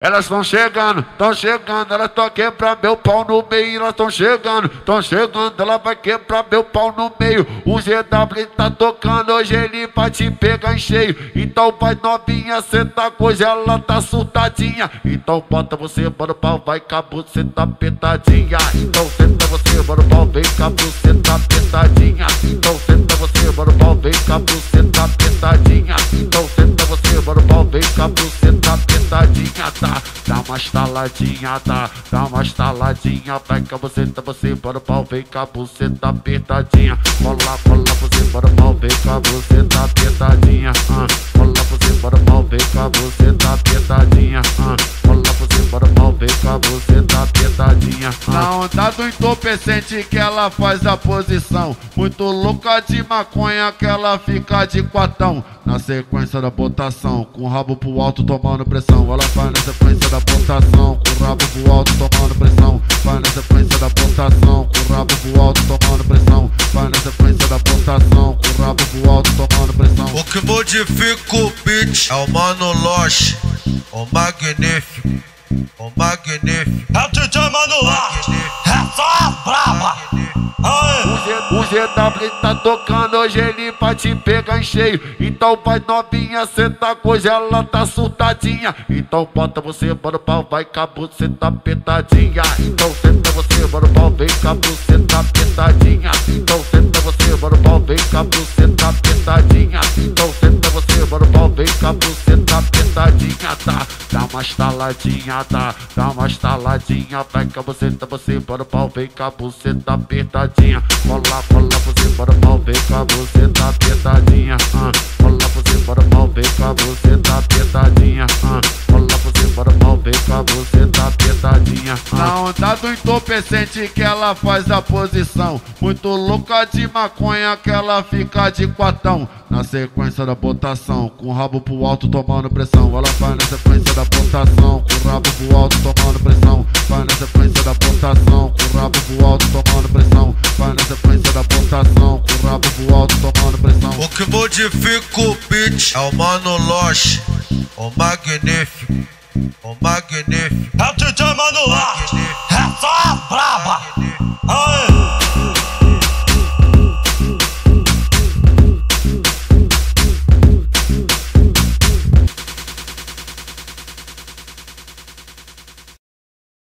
Elas tão chegando, elas tão quebrar meu pau no meio. Elas tão chegando, ela vai quebrar meu pau no meio. O GW tá tocando, hoje ele vai te pegar em cheio. Então vai novinha, senta coisa, ela tá surtadinha. Então bota você, mano, pau, vai cabo, cê tá apertadinha. Então senta você, mano, pau, vem cabo, cê tá apertadinha. Então senta você, mano, pau, vem cabo, cê tá apertadinha. Então senta você, mano, pau, vem cabo, cê tá apertadinha, tá? Dá uma estaladinha, tá? Dá uma estaladinha, vai cá você, bora pau, vem cá, você tá apertadinha. Cola, você, bora pau, vem cá, você tá apertadinha. Cola, você, bora pau, vem cá, você tá apertadinha. Cola, você, bora pau, vem cá, você tá apertadinha. Na onda do entorpecente que ela faz a posição, muito louca de maconha que ela fica de quatão. Na sequência da botação, com o rabo pro alto tomando pressão. Ela faz na sequência da botação, com o rabo pro alto tomando pressão. Faz na sequência da botação, com o rabo pro alto tomando pressão. Faz na sequência da botação, com o rabo pro alto tomando pressão. O que modifica o beat é o Mano Loche, o magnífico, o magnífico. É o DJ Mano Loche, é só as braba. O GW tá tocando, hoje ele vai te pegar em cheio. Então vai novinha, senta coisa, ela tá surtadinha. Então bota você, mano, pau, vai cabo, cê tá apertadinha. Então senta você, mano, pau, vem cabo, cê tá apertadinha. Então senta você, mano, pau, vem cabo, cê tá apertadinha. Então senta você, mano, pau, vem cabo, cê tá apertadinha, tá? Dá uma estaladinha, tá? Dá uma estaladinha, vai cá você, mano, pau, vem cabo, cê tá apertadinha. Cola, você, bora pau, vem cá, você tá apertadinha. Cola, você, bora pau, vem cá, você tá apertadinha. Cola, você, bora pau, vem cá, você tá apertadinha. Na onda do entorpecente que ela faz a posição, muito louca de maconha que ela fica de quatão. Na sequência da botação, com o rabo pro alto tomando pressão. Ela faz na sequência da botação, com o rabo pro alto tomando pressão. Faz na sequência da botação, com o rabo pro alto tomando pressão. Faz na sequência da botação, com o rabo pro alto tomando pressão. O que modifica o beat é o Mano Loche, o magnífico, o magnífico. É o DJ Mano Loche, é só as braba.